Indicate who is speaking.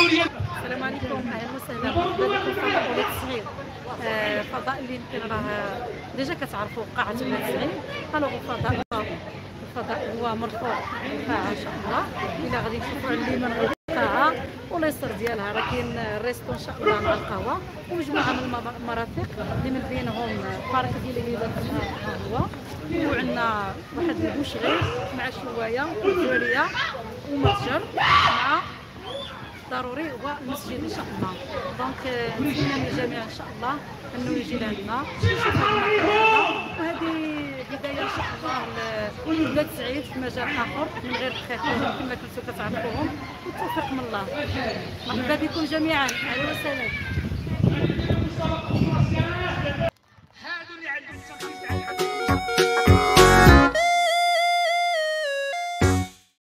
Speaker 1: السلام عليكم، اهلا وسهلا بكم في فضاء ولاد الصغير. فضاء اللي يمكن راه ديجا كتعرفوا قاعة ولاد الصغير. الوغ الفضاء هو مرفوع القاعة ان شاء الله. الى غادي نشوفوا على اليمين غادي القاعة واليسار ديالها راه كاين الريستو ان شاء الله مع القهوة ومجموعة من المرافق اللي من بينهم بارك ديال الوليدات القهوة، وعندنا واحد البوشغي مع شواية وزورية ومتجر مع ضروري هو المسجد ان شاء الله. دونك نتمنى من الجميع ان شاء الله انه يجي لعندنا يشوف هذا المكان هذا، وهذه بدايه ان شاء الله لولاد سعيد في مجال اخر من غير الخير كما كنتو كتعرفوهم، والتوفيق من الله. مرحبا بكم جميعا، اهلا وسهلا.
Speaker 2: هادو اللي عندهم